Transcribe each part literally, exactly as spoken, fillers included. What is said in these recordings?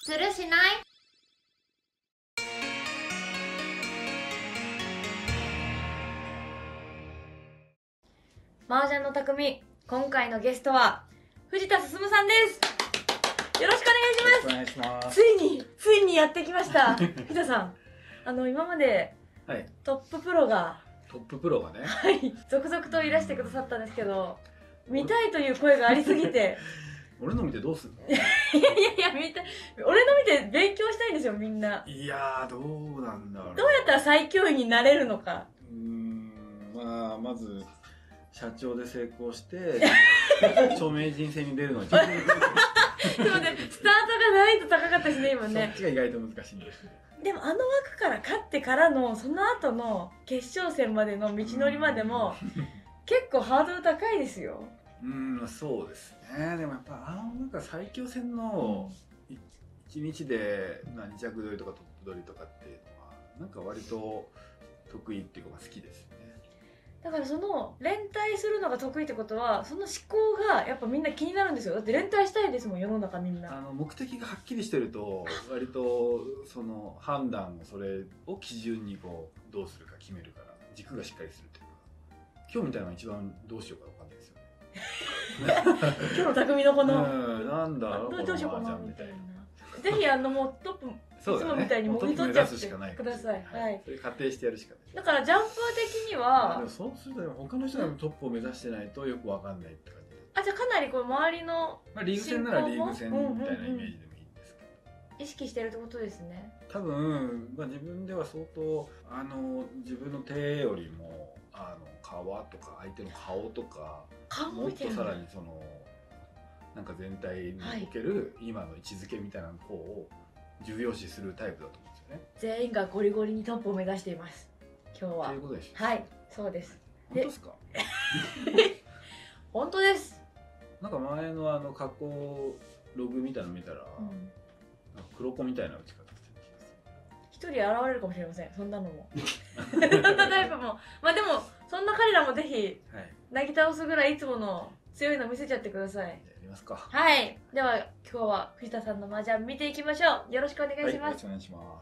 するしない。麻雀の匠、今回のゲストは藤田進さんです。よろしくお願いします。ついについにやってきました藤田さん。あの今まで、はい、トッププロがトッププロがね、 はい、続々といらしてくださったんですけど、見たいという声がありすぎて俺の見てどうすんのいやいやいや、見たい、俺の見て勉強したいんですよ、みんな。 いやー、どうなんだろう。 どうやったら最強位になれるのか。 うーん、まあまず社長で成功して著名人戦に出るのはちょっとすいません、スタートがないと高かったですね、今ね。 そっちが意外と難しいんです。 でもあの枠から勝ってからのその後の決勝戦までの道のりまでも結構ハードル高いですよ。 うん、そうですね。でもやっぱあのなんか最強戦のいちにちでに着取りとかトップ取りとかっていうのはなんか割と得意っていうか好きですよね。 だからその連帯するのが得意ってことはその思考がやっぱみんな気になるんですよ。だって連帯したいですもん、世の中みんな。 あの目的がはっきりしてると割とその判断をそれを基準にこうどうするか決めるから軸がしっかりするというか、今日みたいなのが一番どうしようか分かんないですよね。 今日の匠のこの、 うん、なんだろう、 どうしようかなみたいな。ぜひあのもうトップいつもみたいにもぎ取っちゃってください。はい。 それ仮定してやるしかない。 だからジャンプ的には、 でもそうすると他の人がトップを目指してないとよくわかんないって感じ。 あ、じゃあかなりこう周りのまあリーグ戦ならリーグ戦みたいなイメージでもいいんですけど。 意識してるってことですね。 多分まあ自分では相当あの自分の手よりもあの皮とか相手の顔とかもっとさらにそのなんか全体における今の位置づけみたいな方を重要視するタイプだと思うんですよね。 全員がゴリゴリにトップを目指しています。今日は。 ということでしょ。 はい、そうです。 本当ですか？ 本当です。 なんか前のあの加工ログみたいなの見たら、うん、なんか黒子みたいな打ち方してる気がする。一人現れるかもしれません。そんなのも。そんなタイプも。まあでもそんな彼らもぜひ、はい、なぎ倒すぐらいいつもの強いの見せちゃってください。 ますか。 はい。では今日は藤田さんの麻雀見ていきましょう。よろしくお願いします。はい、よろしくお願いします。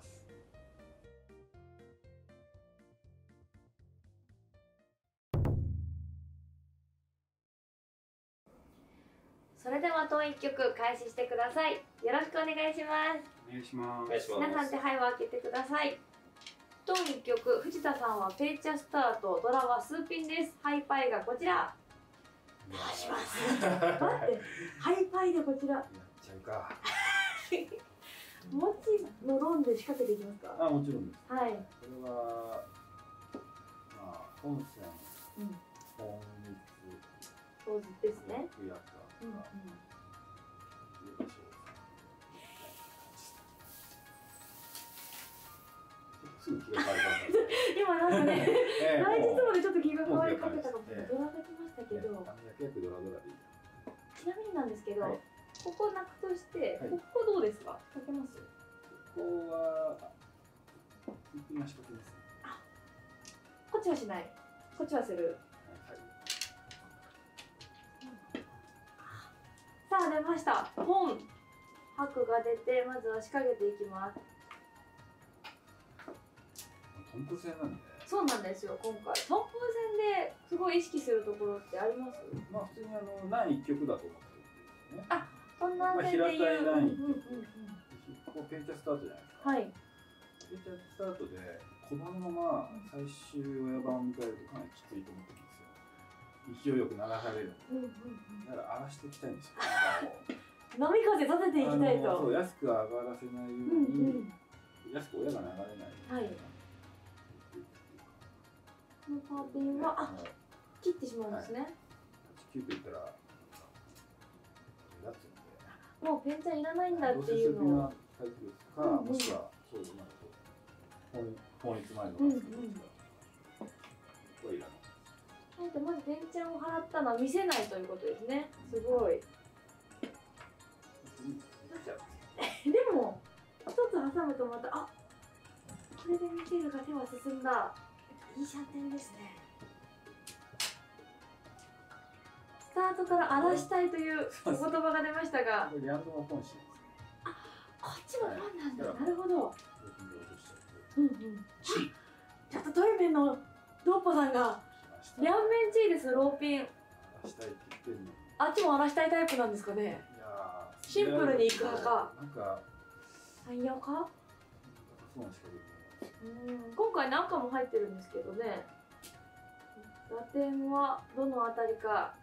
それでは当一局開始してください。よろしくお願いします。 お願いします。 皆さん手配を開けてください。当一局藤田さんはペイチャスタート、ドラは数ピンです。ハイパイがこちら。お願いします。待って、ハイパイでこちら。やっちゃうか。 もちのロンで仕掛けていきますか。 あ、もちろんです。 はい。 これはまあ本戦、うん、本日、 当日ですね。 うんうん。すぐ気が変わりました。 今なんかね、来日までちょっと気が変わりかけたかもしれない。ドラが来ましたけど。ちなみになんですけど、ここなくとして、ここどうですか？かけます？ ここは、今仕掛けます。 あ、こっちはしない。こっちはする。さあ出ました。本白が出て、まずは仕掛けていきます。 トンプ戦なんで。 そうなんですよ。今回トンプ戦ですごい意識するところってあります？ まあ普通にあの何一局だと思ってるんですね。 あ、そんな点で言う。平たい何一局。ここペンチャスタートじゃないですか。 はい。 ペンチャスタートで小判のまま最終親番を迎えるとかなりきついと思ってるんですよ。勢いよく流される。だから荒らしていきたいんですよ。 波風立てていきたいと。 そう、安く上がらせないように、安く親が流れないように。はい。 このパーティーは、あ、切ってしまうんですね。はちきゅうと言ったら、 もうペンチャンいらないんだっていうのを。 か、もしくは、そういうのと、本日前のこれいらない。 まずペンチャンを払ったのは見せないということですね。すごい。でも、一つ挟むとまた、あ、これで見せるが手は進んだ。いいシャンテンですね。スタートから荒らしたいというお言葉が出ましたが、 これリアンドの本心ですね。 あ、 こっちもファンなんだ。なるほど。うんうん。ちょっとトイメンのドッポさんが両面チーです。ローピン荒らしたいって言ってるのに、 あっちも荒らしたいタイプなんですかね。 いやシンプルにいく派かなんか汎用か。 そうなんですけど、 うん、今回何かも入ってるんですけどね。打点はどのあたりか。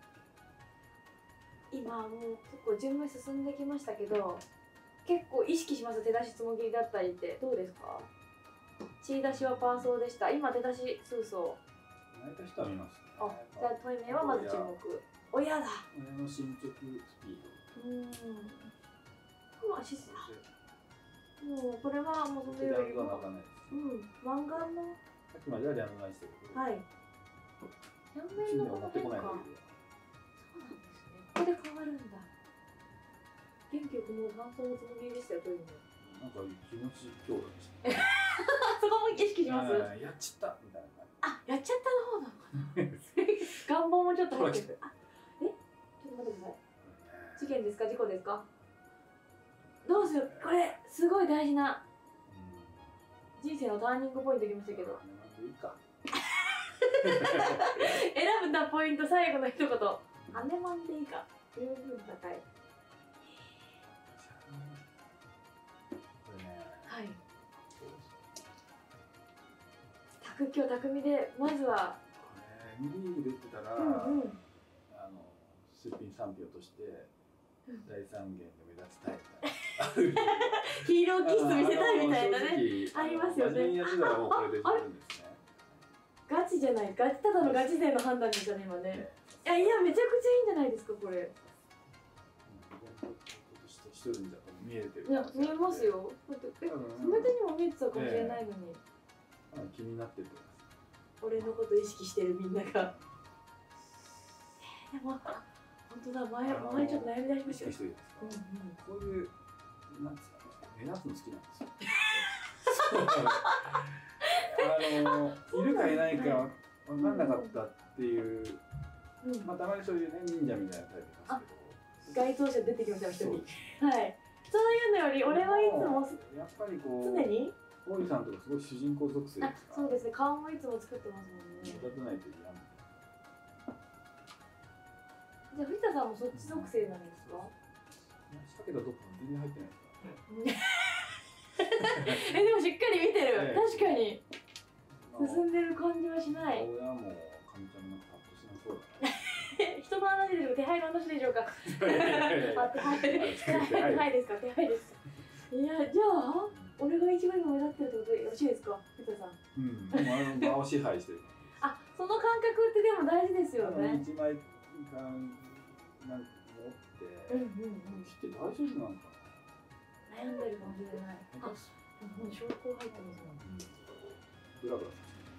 今もう結構順目進んできましたけど、結構意識します。手出しつもぎりだったりってどうですか。血出しはパーソーでした。今手出し数層泣いた人は見ますね。 あ、じゃあトイメはまず注目。親だ。 親の進捗スピード。うん。 まあシスだ。もうこれはもうそれよりも、うん、漫画のさっきまでは両面してるけど、 はい。両面のこの変化。そうなんですね。ここで変わるんだ。元気よくもう感想のつもりでしたよ、トイメ。 なんか気持ち強打でした。 そこも意識します。 やっちゃったみたいな感じ。 あ、やっちゃったの方なのかな。願望もちょっと入ってる。あ、え、ちょっと待ってください。事件ですか、事故ですか。どうする、これすごい大事な人生のターニングポイントきましたけど。いいか。選ぶたポイント最後の一言。アネマンでいいか。十分高い。はい。卓球匠でまずは。 ミリーグで言ってたら、うんうん、あのすっぴんさんぴん落として大三元で目立ちたいみたいな。 ヒーローキス見せたいみたいなね。ありますよね。 真面目にやってたらもうこれで十分ですね。 ガチじゃない、ガチただのガチ勢の判断でしたね今ね。いやいやめちゃくちゃいいんじゃないですかこれ。 一人だと見えてる。 いや見えますよ。だってえ、それでにも見えてたかもしれないのに。 気になってる。 俺のこと意識してるみんなが。でも本当だ、前前ちょっと悩み出しましたよ。 こういうなんですかね、目立つの好きなんですよ。あのいるかいないか分かんなかったっていう、まあたまにそういうね忍者みたいなタイプいますけど。該当者出てきました一人。はい。そういうのより俺はいつもやっぱりこう常に。 大井さんとかすごい主人公属性ですか。 そうですね。顔もいつも作ってますもんね。 目立たないと嫌みたいな。 じゃあ藤田さんもそっち属性なんですか。 したけどどっか全然入ってないですから。 えでもしっかり見てる。確かに進んでる感じはしない。 親もかみちゃんなんかパッとしなそうだな。 人の話でしょうか、手配の話でしょうか。手配ですか、手配です。いや、じゃあ、俺が一番今目立ってるってことでよろしいですか、藤田さん。 うん、でもあの場を支配してる。 あ、その感覚ってでも大事ですよね。 一枚間なんか持って、うんうんうん、切って大丈夫なのかな。悩んでるかもしれない。あ、もう証拠入ってますもん。 ブラブラ。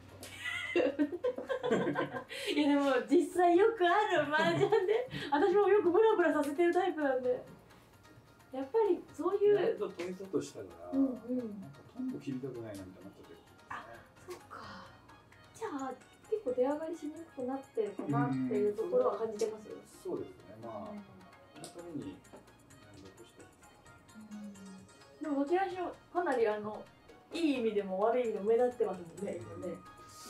いやでも実際よくある麻雀で私もよくブラブラさせてるタイプなんで、やっぱりそういうやっと取りたとしたから、うんうん、なんかトンボ切りたくないなみたいになっちゃってる、ね、 あ、そうか。じゃあ結構出上がりしにくくなってるかなっていうところは感じてますよ。 そうですね。まあそのために何だとしてでもどちらにしろかなりあのいい意味でも悪い意味でも目立ってますもんね、今ね。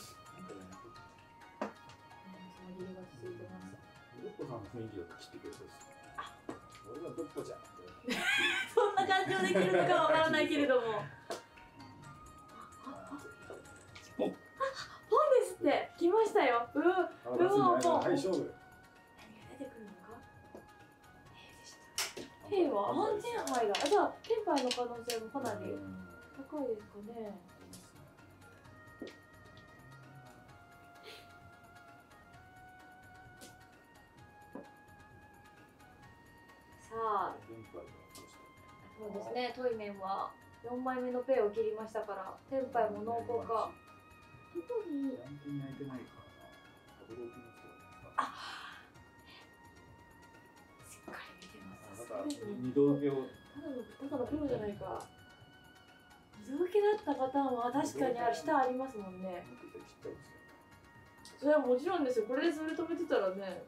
ドッポさんの雰囲気だと切ってくれそうです。あ、俺はドッポじゃん。 そんな感情できるのかわからないけれども。ポンですって来ましたよ。うううもう。はい、勝負。何が出てくるのか。兵は安全牌だ。あ、じゃあ天牌の可能性もかなり高いですかね。さあ、そうですね、トイメンはよんまいめのペイを切りましたから、テンパイも濃厚か。特に。あ、しっかり見てます。 そうですね。二度受けを。 ただの、ただのプロじゃないか。二度受けだったパターンは確かにある、下ありますもんね。それはもちろんですよ。これでそれ止めてたらね。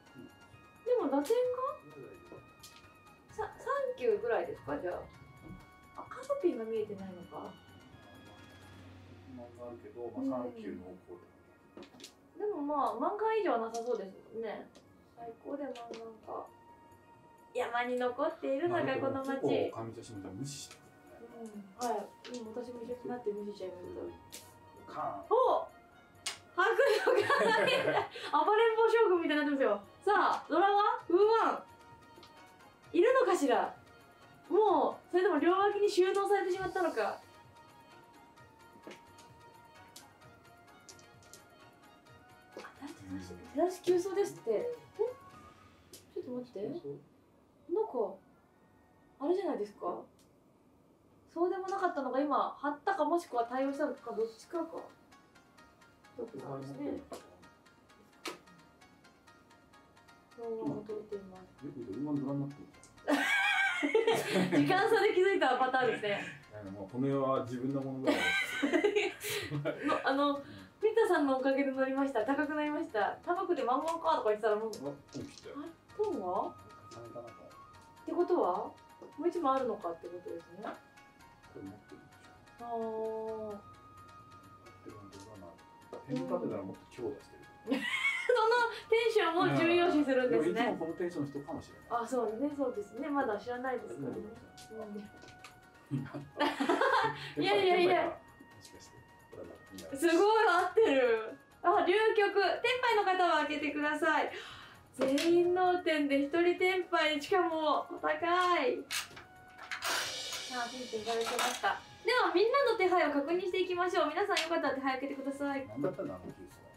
でも打点がさん球ぐらいですか、じゃあ。 ハードピンが見えてないのか。 漫画あるけど、まあ、さん級の方向で。でもまあ漫画以上はなさそうですもんね。最高で漫画か。山に残っているのがこの町。 結構上茶島で無視してるね。 うん、はい。もう私も一緒になって無視しちゃいました。 カーン。 お、迫力がない。暴れん坊将軍みたいになってますよ。さあ、ドラはウーワンいるのかしら。もうそれとも両脇に収納されてしまったのか。手出し急走ですって。え、ちょっと待って、なんかあれじゃないですか。そうでもなかったのが今貼ったかもしくは対応したのかどっちかか。どっちかですね。動画も撮っています。時間差で気づいたパターンですね。 もうこの世は自分のものだから。 あのピッタさんのおかげで乗りました。高くなりました。高くてマンゴーかとか言ってたらもう。あ、トンは？ってことはもう一枚あるのかってことですね。 これ持ってるでしょ。 ああ。 変化ってたらもっと強打してる。 そのテンションを重要視するんですね。 いつもこのテンションの人かもしれない。 あ、そうね、そうですね。まだ知らないですからね。いやいやいや。すごい合ってる。あ、龍極。天杯の方は開けてください。全員脳天で一人天杯、しかもお高い。さあ、天杯いただきました。ではみんなの手配を確認していきましょう。皆さんよかったら手配開けてください。 何だったんだあの急走。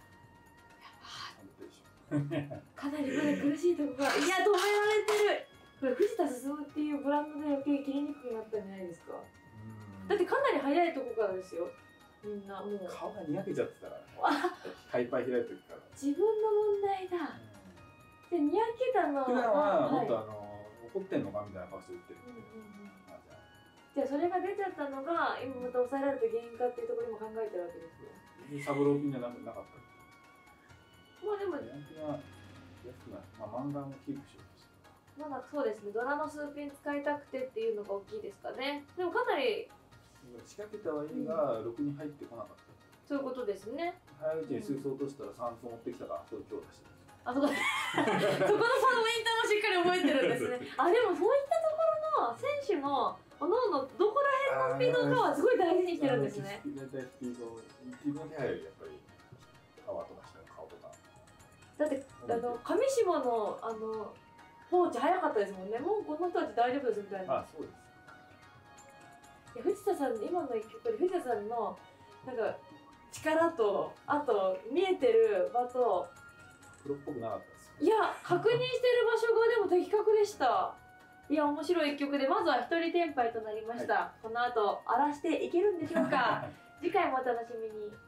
かなりまだ苦しいとこが、いや止められてる。これ藤田進っていうブランドで余計切りにくくなったんじゃないですか。だってかなり早いとこからですよ。みんなもう顔がにやけちゃってたからね。ハイパー開いてるから。 自分の問題だ。でにやけたの普段はもっとあの怒ってんのかみたいな顔して売ってる。じゃあそれが出ちゃったのが今また抑えられた原因かっていうところにも考えてるわけですよ。 サブローピンじゃなかった。 まあでもヤンキーは安くない。まあ漫画もキープしようとして。 まだそうですね。ドラの数ピン使いたくてっていうのが大きいですかね。でもかなり仕掛けたはいいがろくに入ってこなかった。 そういうことですね。 早いうちに水槽落としたら酸素持ってきたからそう強打してる。 あそこそこのポイントもしっかり覚えてるんですね。あでもそういったところの選手のおのおのどこら辺のスピードかはすごい大事にしてるんですね。 大体スピード自分の手配よりやっぱり川とか下の顔とか。 だってあの上下のあの放置早かったですもんね。もうこの人たち大丈夫ですみたいな。 あそうです。 いや藤田さん今の一曲で藤田さんのなんか力とあと見えてる場とプロっぽくなかったですよ。 いや確認してる場所がでも的確でした。いや面白い一曲でまずは一人天杯となりました。はい、この後荒らしていけるんでしょうか。次回もお楽しみに。